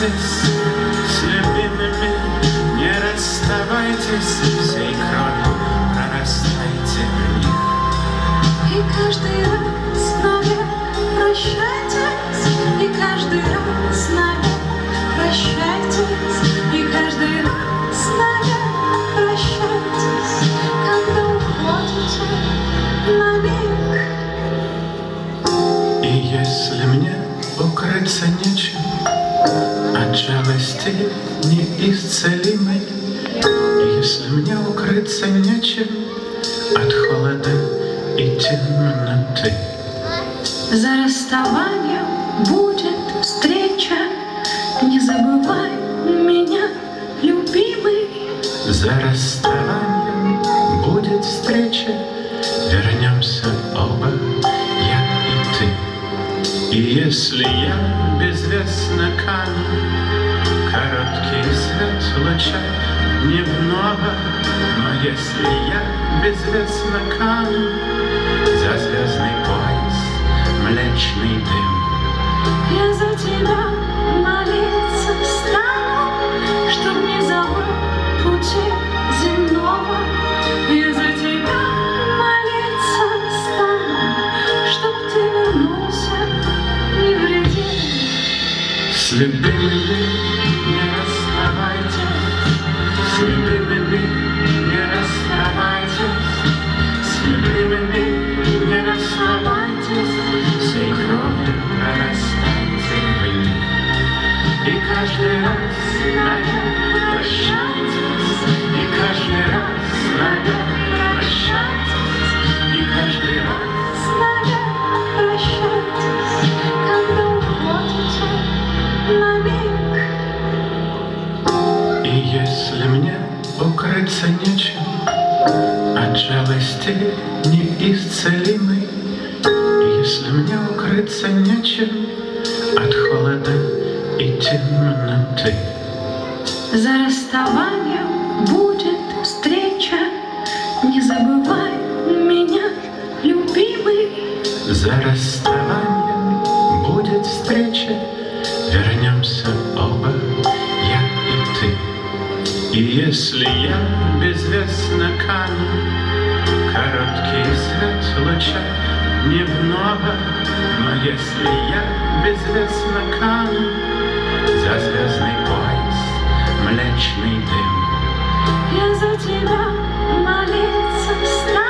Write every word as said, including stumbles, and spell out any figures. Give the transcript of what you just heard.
расставайтесь с любимыми, не расставайтесь, всей кровью прорастайте в них. И каждый раз навек прощайтесь, и каждый раз навек прощайтесь, и каждый раз навек прощайтесь, когда уходите навек. И если мне укрыться нечем от жалости неисцелимой, если мне укрыться нечем от холода и темноты, за расставанием будет встреча, не забывай меня, любимый. за расставанием будет встреча, вернемся оба, я и ты. И если я безвестно кану, короткий свет луча дневного, но если я безвестно кану, за звездный пояс млечный дым, Я за тебя молиться стану, чтоб не забыл пути земного. Я за тебя молиться стану, чтоб ты вернулся невредим. с любимыми не расставайтесь, с любимыми не расставайтесь, с любимыми не расставайтесь, всей кровью прорастайте в них. И каждый раз навек прощайтесь, и каждый раз навек прощайтесь, и каждый раз. Навек прощайтесь, когда уходите навек. И если мне укрыться нечем от жалости неисцелимой, если мне укрыться нечем от холода и темноты, За расставанием будет встреча, не забывай меня, любимый. за расставанием будет встреча, вернемся оба, я и ты. И если я безвестно кану, короткий свет луча дневного, но если я безвестно кану, за звездный пояс млечный дым, Я за тебя молиться стану,